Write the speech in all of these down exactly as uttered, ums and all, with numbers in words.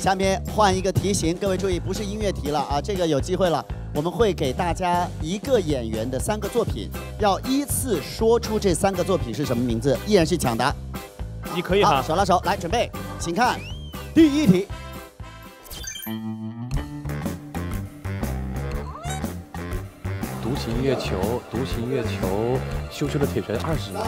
下面换一个题型，各位注意，不是音乐题了啊，这个有机会了。我们会给大家一个演员的三个作品，要依次说出这三个作品是什么名字，依然是抢答。 你可以哈， 手拉手，来准备，请看第一题。 独行月球，独行月球，羞羞的铁拳二十。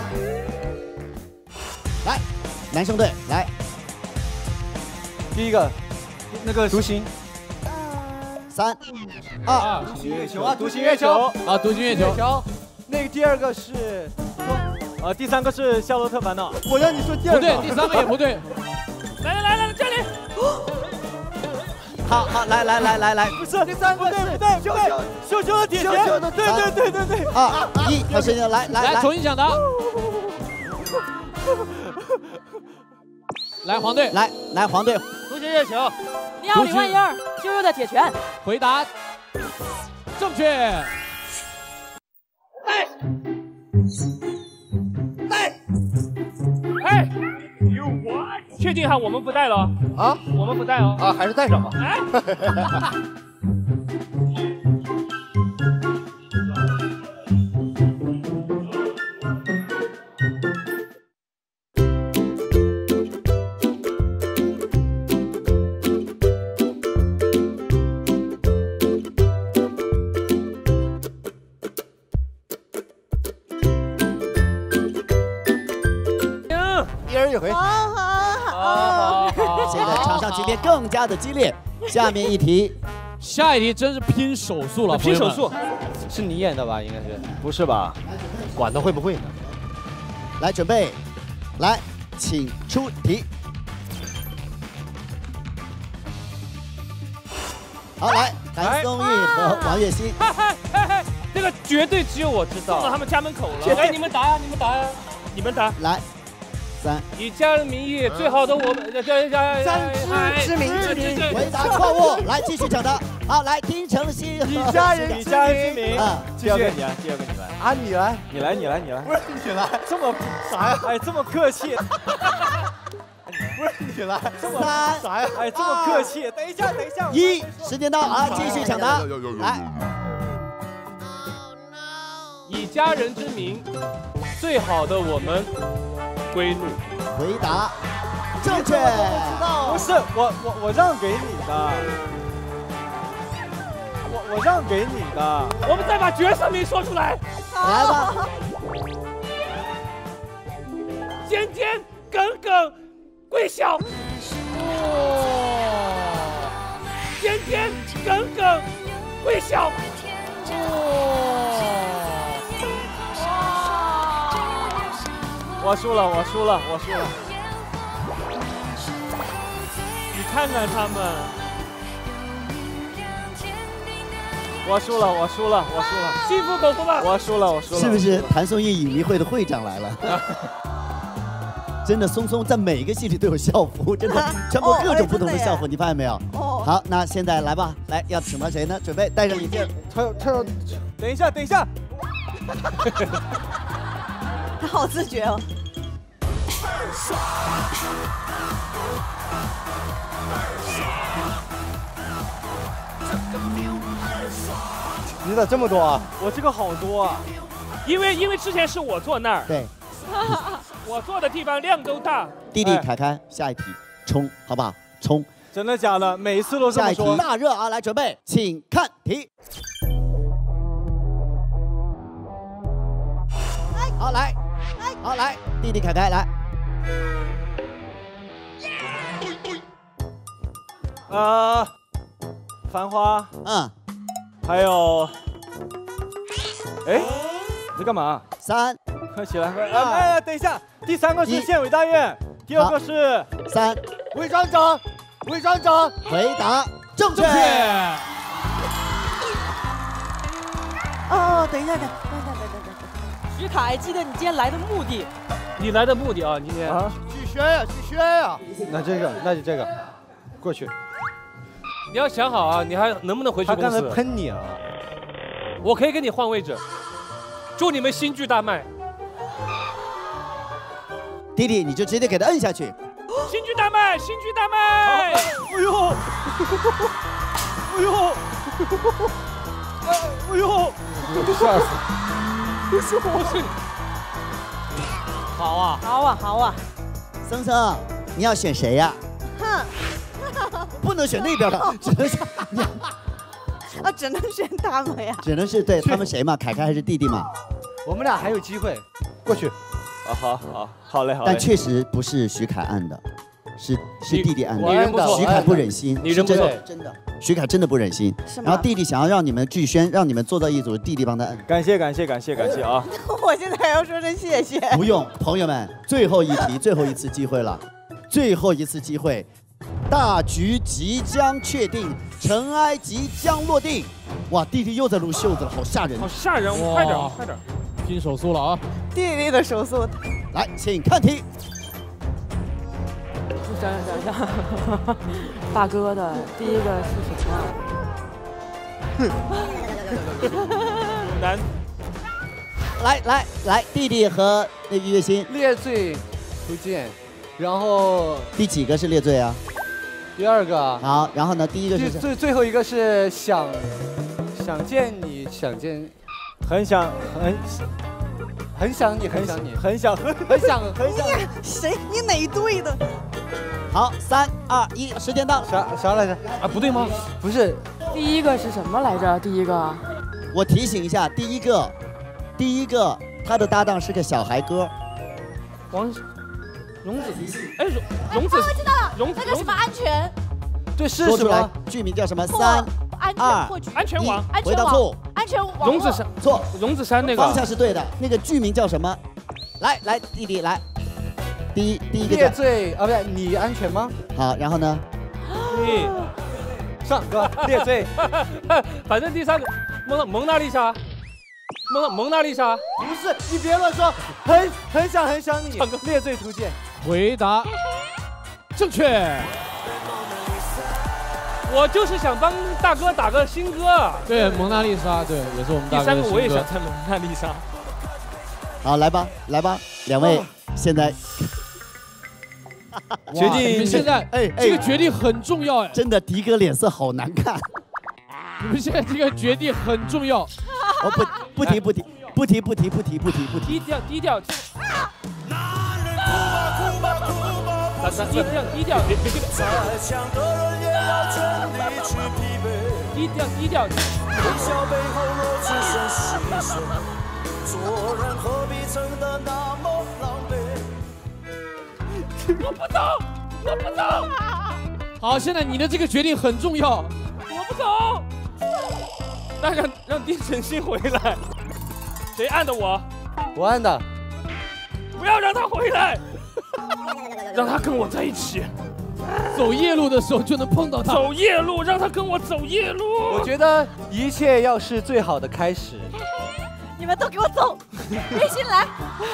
来，男生队来。 第一个，那个独行。 三、二， 独行月球啊，独行月球啊，独行月球。 那个第二个是，啊，第三个是《夏洛特烦恼》。我让你说第二个。 不对，第三个也不对。 来来来来，这里。 好好，来来来来来， 不是第三个，对不对？羞羞羞羞的铁拳，对对对对对。 二一，开始，来来来，重新抢答。来，黄队， 来来，黄队。 独行月球。 你好，李万英，羞羞的铁拳。 回答正确。 哎哎哎！确定哈，我们不带了啊？我们不带哦。 啊，还是带上吧。 哎。 一人一回。 好好好，现在场上局面更加的激烈。下面一题， 下一题真是拼手速了， 拼手速。是你演的吧？应该是。不是吧？ 管他会不会呢？ 来准备，来，请出题。好，来，谭松韵和王栎鑫。 嗨嗨嗨嗨，这个绝对只有我知道。送到他们家门口了。哎，你们答呀，你们答呀，你们答。 来。三， 以家人名义，最好的我们，叫叫三知之明之名， 回答错误。来继续抢答。好，来听诚熙以家人以家人之名啊， 第二个你啊，第二个你来啊，你来，你来，你来，你来， 不是你来， 这么啥呀？哎，这么客气。 不是你来， 这么三啥呀？哎，这么客气。等一下，等一下。 一，时间到啊，继续抢答。来， 以家人之名，最好的我们。归路， 回答正确。 不是我我我让给你的，我我让给你的。 我们再把角色名说出来。 来吧。 尖尖耿耿归小。尖尖耿耿归小。 我输了，我输了，我输了。 你看看他们， 我输了，我输了，我输了， 心服口服吧。 我输了，我输了。 是不是谭松韵影迷会的会长来了？真的，松松在每一个戏里都有校服，真的穿过各种不同的校服，你发现没有？好，那现在来吧，来要惩罚谁呢？准备戴上眼镜。 他要他要，等一下，等一下。 他好自觉哦。 你咋这么多啊？ 我这个好多啊， 因为因为之前是我坐那儿， 对， 我坐的地方量都大。 弟弟凯凯，下一题冲，好不好？冲！ 真的假的？每一次都这么说。 下一题大热啊！来准备，请看题。好来，好来，弟弟凯凯来。 啊，繁花。 嗯。 还有，哎，你在干嘛？ 三， 快起来！快！哎，等一下，第三个是县委大院，第二个是三， 委员长，委员长， 回答正确。 哦，等一下，等，等等等等等等。徐凯，记得你今天来的目的。 你来的目的啊，今天啊，去宣呀，去宣呀。 那这个，那就这个，过去。 你要想好啊，你还能不能回去公司？ 他刚才喷你啊！ 我可以跟你换位置。祝你们新剧大卖。 弟弟，你就直接给他摁下去。 新剧大卖，新剧大卖！ 哎呦， 哎呦！哎呦！ 吓死！ 不是我是。 好啊！ 好啊，好啊！ 森森，你要选谁呀？ 哼， 不能选那边的，只能选。 啊，只能选他们呀。 只能是对他们谁嘛？凯凯还是弟弟嘛？ 我们俩还有机会，过去。 啊，好好好嘞好嘞。 但确实不是徐凯按的，是是弟弟按的。 你人不错， 徐凯不忍心， 你人不错， 真的。徐凯真的不忍心。 是吗？ 然后弟弟想要让你们剧宣，让你们坐到一组，弟弟帮他按。 感谢感谢感谢感谢啊！ 我现在还要说声谢谢。 不用，朋友们，最后一题，最后一次机会了，最后一次机会，大局即将确定，尘埃即将落定。哇，弟弟又在撸袖子了，好吓人！ 好吓人！快点，快点， 拼手速了啊！ 弟弟的手速。 来，请看题。 想想想想，大哥的第一个是什么？ 难。 来来来，弟弟和那个月薪列罪图鉴，然后第几个是列罪啊？ 第二个。 好，然后呢？第一个是最最最后一个是想想见你，想见， 很想很很想你，很想你， 很想很想很想。 谁？你哪一队的？ 好，三二一，时间到。 啥啥来着？ 啊，不对吗？ 不是， 第一个是什么来着？第一个， 我提醒一下，第一个，第一个，他的搭档是个小孩哥。 王荣子，哎，荣荣子， 我知道了， 荣那个什么安全， 对，是什说出来么？， 剧名叫什么？三安全二破局， 安全网， 安全网， 回答错误， 安全网络。 荣子山， 错， 荣子山那方向个是对的。那个剧名叫什么？来来，弟弟来，第一第一个列叫罪啊，不对，你安全吗？ 好，然后呢？ 对， 上哥列罪， 反正第三个蒙蒙娜丽莎，蒙蒙娜丽莎， 不是，你别乱说，很很想很想你，列罪图鉴。 回答正确。 我就是想帮大哥打个新歌。 对，蒙娜丽莎，对，也是我们大哥的第三个我也新歌想猜蒙娜丽莎。 好，来吧，来吧，两位现在决定，你们现在哎这个决定很重要哎， 真的迪哥脸色好难看。 你们现在这个决定很重要。 我不不提不提不提不提不提不提不提。 低调低调。咱咱低调低调，别别别。低调低调。做人何必撑得那么狼狈？我不走，我不走。 好，现在你的这个决定很重要。 我不走。那让让丁程鑫回来。谁按的我？ 我按的。 不要让他回来，让他跟我在一起。 走夜路的时候就能碰到他。 走夜路，让他跟我走夜路。 我觉得一切要是最好的开始。 你们都给我走！微信来。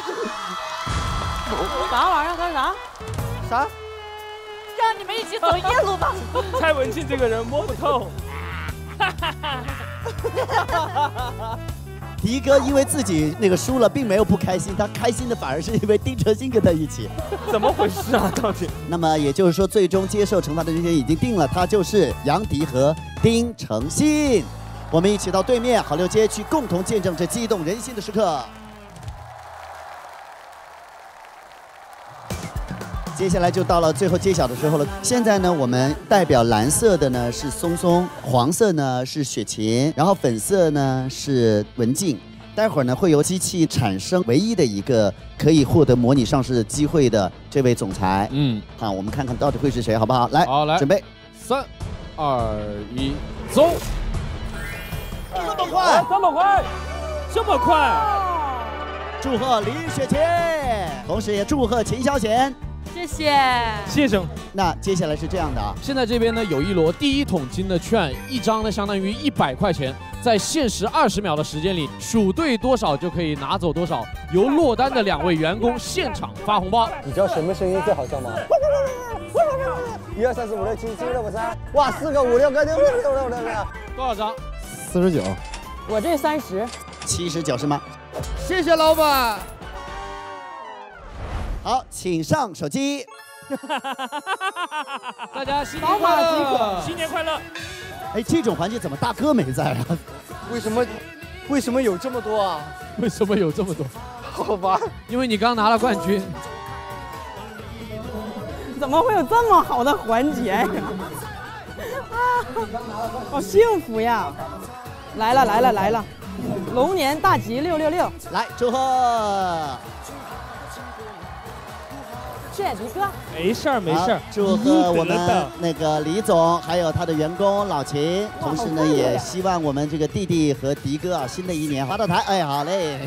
啥玩意儿？干啥？ 啥？ 让你们一起走夜路吧。 蔡文庆这个人摸不透。 迪哥因为自己那个输了，并没有不开心，他开心的反而是因为丁程鑫跟他一起。 怎么回事啊？到底？ 那么也就是说，最终接受惩罚的这些人已经定了，他就是杨迪和丁程鑫。我们一起到对面好六街去共同见证这激动人心的时刻。接下来就到了最后揭晓的时候了。现在呢，我们代表蓝色的呢是松松，黄色呢是雪琴，然后粉色呢是文静。待会儿呢会由机器产生唯一的一个可以获得模拟上市的机会的这位总裁。嗯，好，我们看看到底会是谁，好不好？来， 好，来， 准备， 三、二、一，走。 这么快， 这么快，这么快！ 祝贺李雪琴，同时也祝贺秦霄贤。 谢谢， 谢谢。 那接下来是这样的啊， 现在这边呢有一摞第一桶金的券，一张呢相当于一百块钱，在限时二十秒的时间里数对多少就可以拿走多少，由落单的两位员工现场发红包。 你知道什么声音最好笑吗？一二三四五六七七六八三，哇，四个五六个六六六六六六， 多少张？ 四十九。 我这三十， 七十九是吗？ 谢谢老板。 好，请上手机。 大家新年快乐！ 新年快乐！ 哎，这种环节怎么大哥没在啊？ 为什么？为什么有这么多啊？ 为什么有这么多？ 好吧， 因为你刚拿了冠军。 怎么会有这么好的环节呀？啊，好幸福呀！来了来了来了，龙年大吉六六六！ 来，祝贺！ 谢谢迪哥。 没事儿没事儿， 祝贺我们那个李总，还有他的员工老秦。同时呢，也希望我们这个弟弟和迪哥啊，新的一年发大财。哎，好嘞。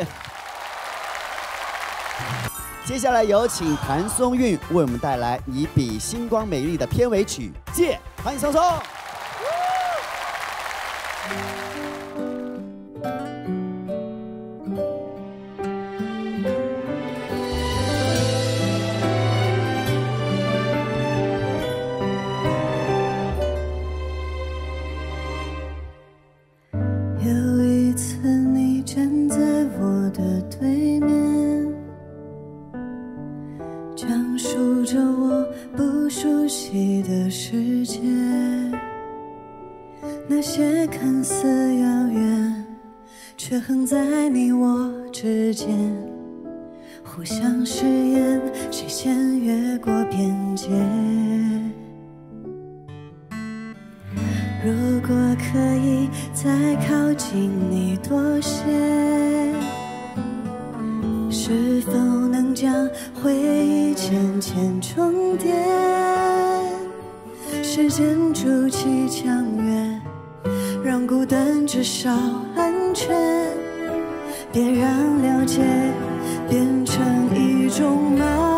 接下来有请谭松韵为我们带来《你比星光美丽》的片尾曲《借》，欢迎松松。 有一次你站在我的对面，讲述着我不熟悉的世界，那些看似遥远，却横在你我之间，互相试验谁先越过边界。如果可以再靠近你多些，是否能将回忆渐渐重叠？时间筑起墙垣，让孤单至少安全，别让了解变成一种矛